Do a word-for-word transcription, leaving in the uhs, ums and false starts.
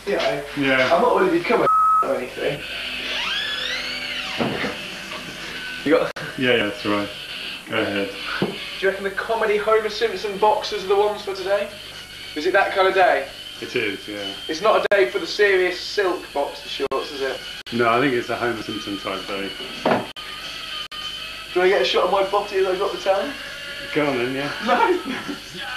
you know, yeah. I'm not going to become a or anything. You got? Yeah, yeah, that's right. Go ahead. Do you reckon the comedy Homer Simpson boxers are the ones for today? Is it that kind of day? It is, yeah. It's not a day for the serious silk boxer shorts, is it? No, I think it's a Homer Simpson type day. Do I get a shot of my body as I got the tongue? Go on then, yeah. No!